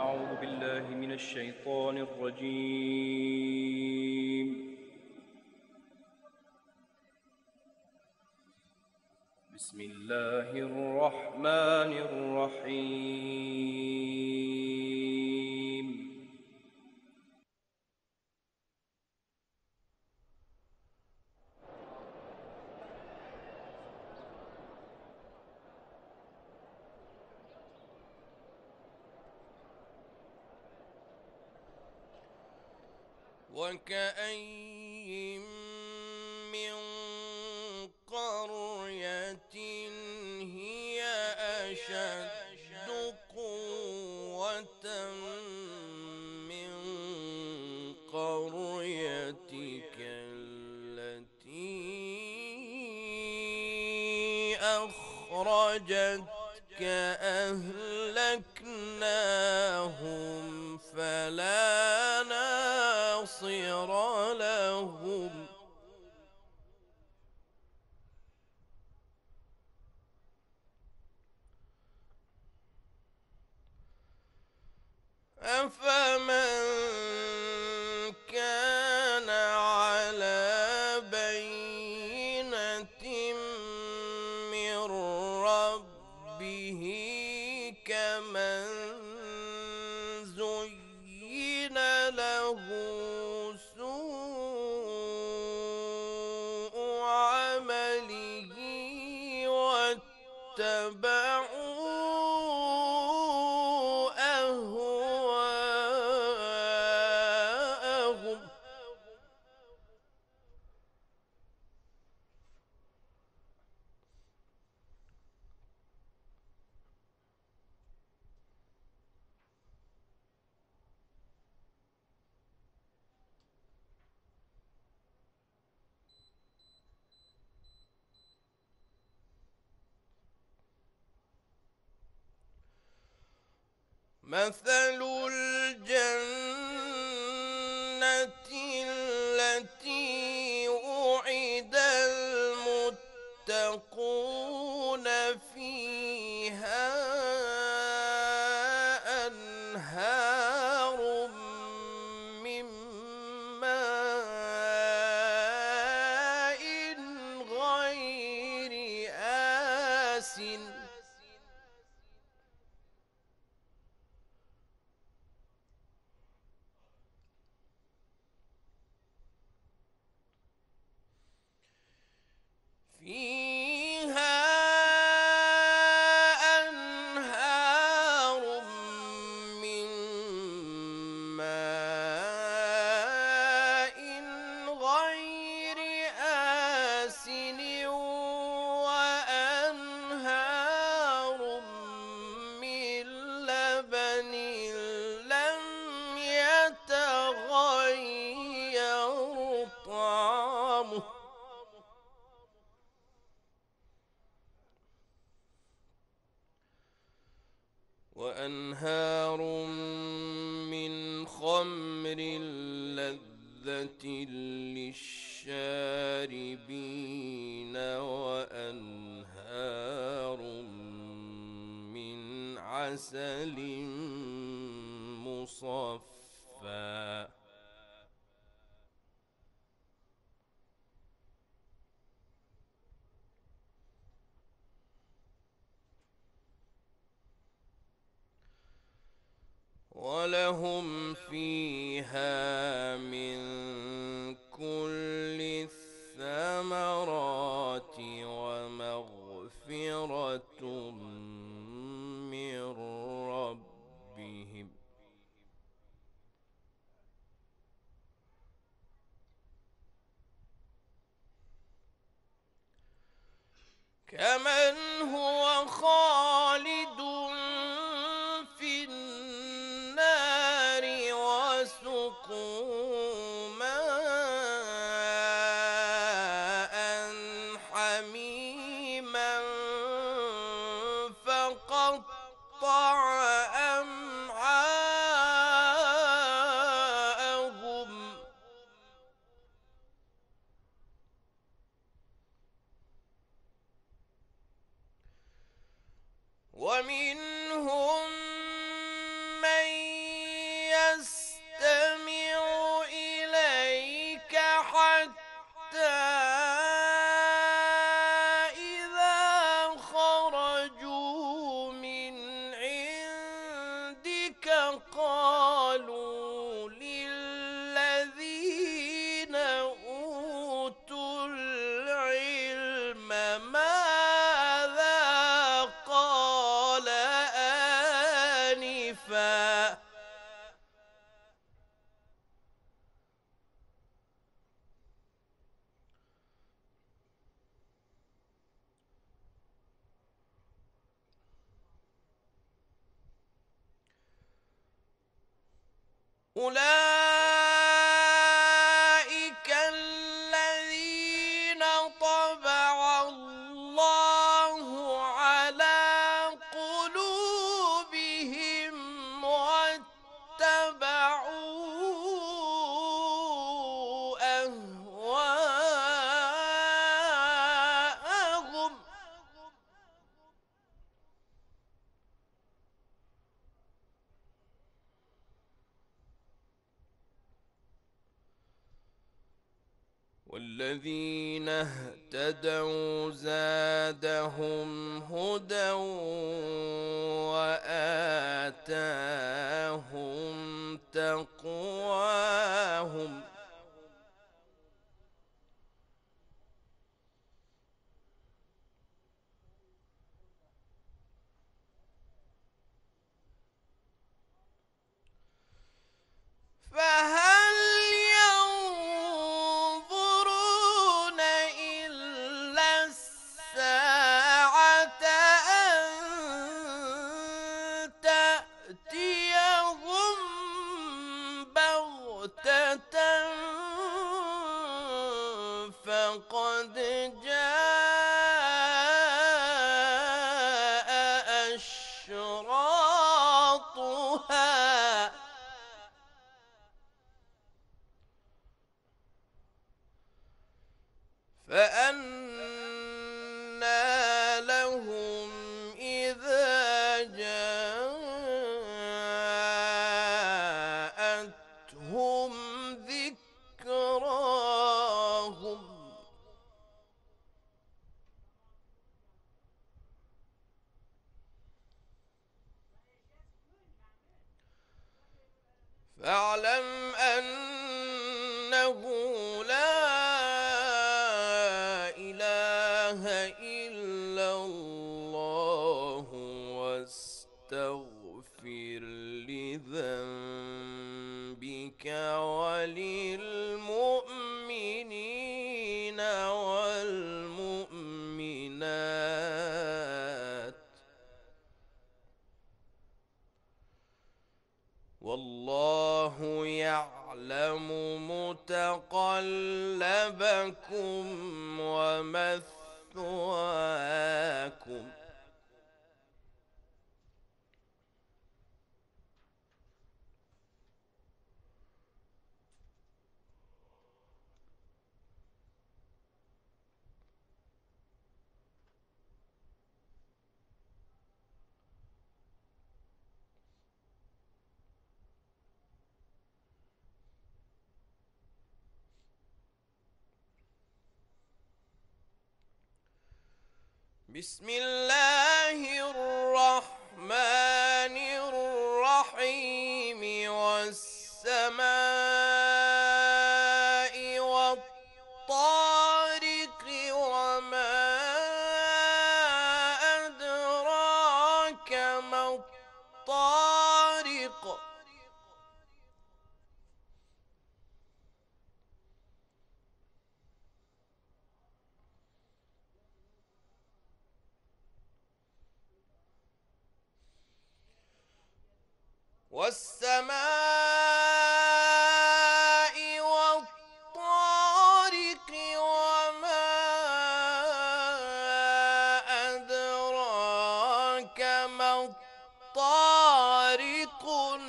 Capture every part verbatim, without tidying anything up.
أعوذ بالله من الشيطان الرجيم. بسم الله الرحمن الرحيم. وكأين من قرية هي أشد قوة من قريتك التي أخرجتك أهلكناهم فلا ناصر لهم أفمن كان على بينة من ربه كمن زين له سوء عمله واتبعوا أهواءهم مثل الجنة التي وعد المتقون فيها أنهار من ماء غير آسن فيها أنهار من ماء غير آسن وأنهار من لبن لم يتغير طعمه وأنهار من خمر لذة للشاربين وأنهار من عسل مصفى ولهم فيها من كل الثمرات ومغفرة من ربهم كمن هو خالد في النار وسقوا ماء حميما فقطع أمعاءهم ومنهم من أولئك الذين طبع الله على قلوبهم واتبعوا أهواءهم. والذين اهتدوا زادهم هدى وآتاهم تقواهم. فهل ينظرون إلا الساعة أن تأتيهم بغتة فقد جاء أشراطها. فأنى لهم إذا جاءتهم ذكراهم. فاعلم أنه لا إله إلا الله واستغفر لذنبك وللمؤمنين والمؤمنات والله يعلم متقلبكم ومثواكم. بسم الله الرحمن الرحيم. والسماء والطارق وما أدراك ما الطارق. والسماء والطارق وما أدراك ما الطارق.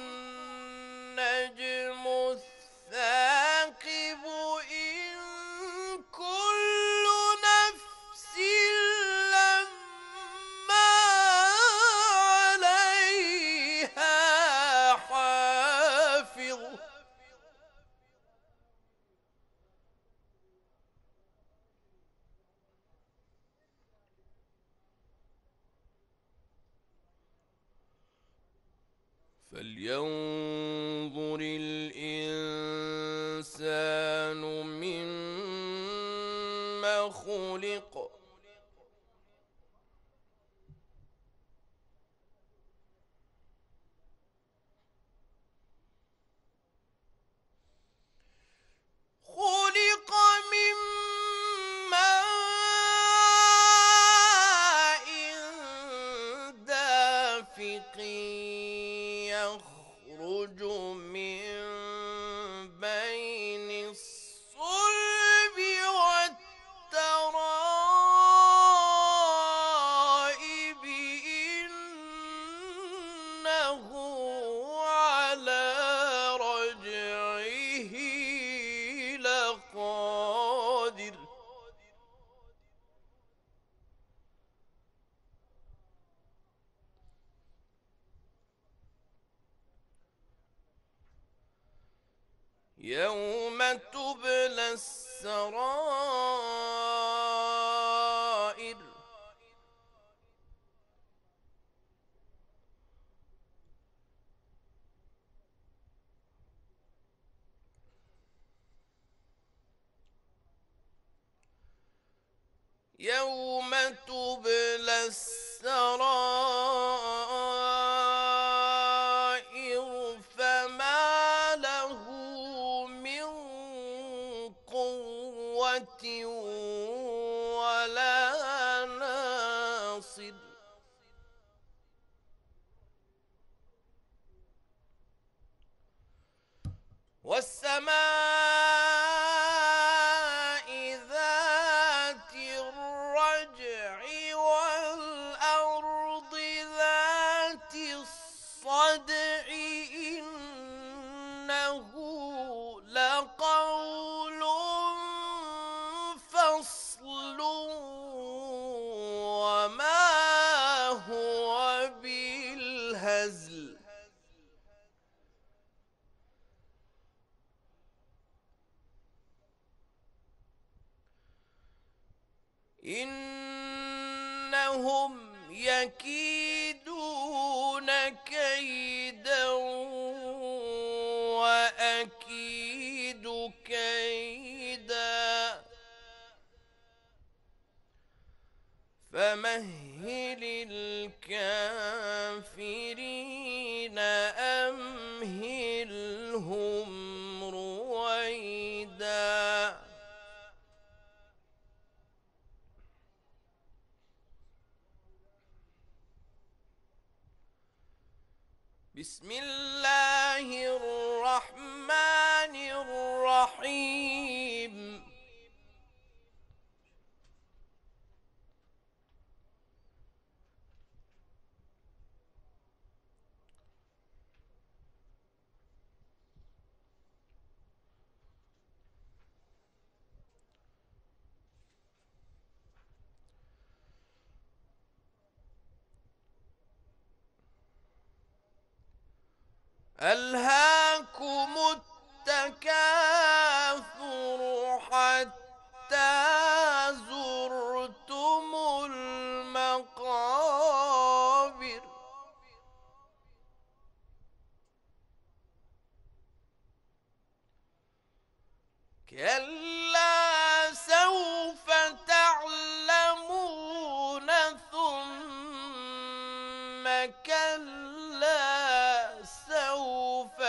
النجم الثاقب إن كل نفس لما عليها حافظ. فلينظر الإنسان مما خلق. خلق من ماء دافق يخرج من يوم تبلى السرائر يوم تبلى السرائر فما له من قوة ولا ناصر والسماء ذات الرجع والأرض ذات الصدع إنه لقول فصل وما هو بالهزل إنهم يكيدون كيدا وأكيد كيدا فمهل الكافرين أمهلهم رويدا بسم الله الرحمن الرحيم ألهاكم التكاثر حتى زرتم المقابر كلا سوف تعلمون ثم كلا سوف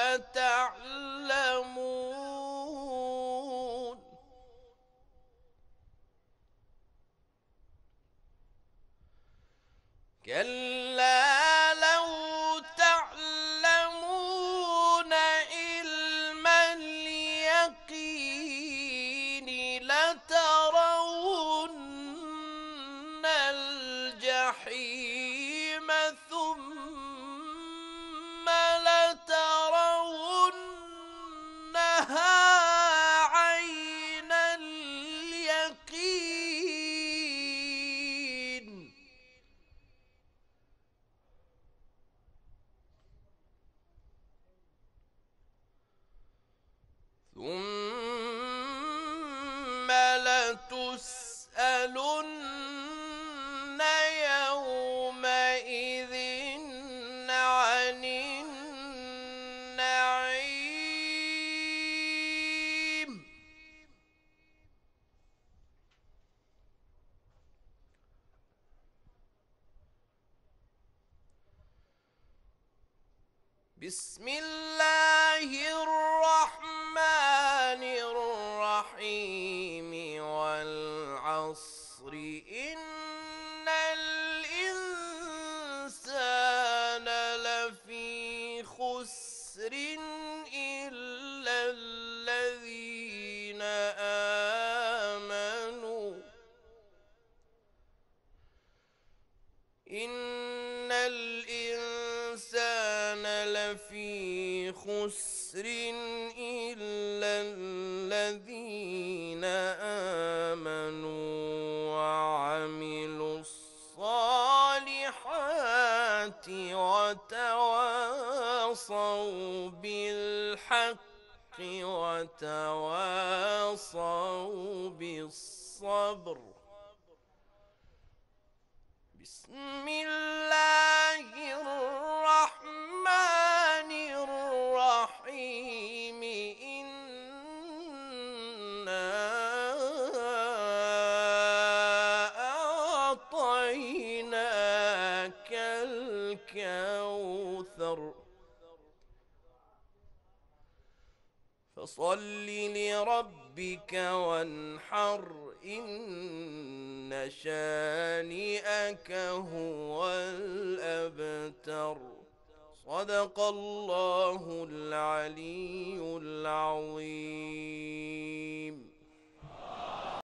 تعلمون كلا لو تعلمون علم اليقين لترون الجحيم ثم لترونها عين اليقين ثم لتسألن يومئذ عن النعيم بسم الله الرحمن الرحيم والعصر إن الإنسان لفي خسر إلا الذين آمنوا إن الإنسان لفي خسر إلا الذين آمنوا وعملوا الصالحات وتواصوا بالحق وتواصوا بالصبر. بسم الله الرحمن الرحيم. إنا أعطيناك الكوثر فصل لربك وانحر إن شانئك هو الأبتر. صدق الله العلي العظيم.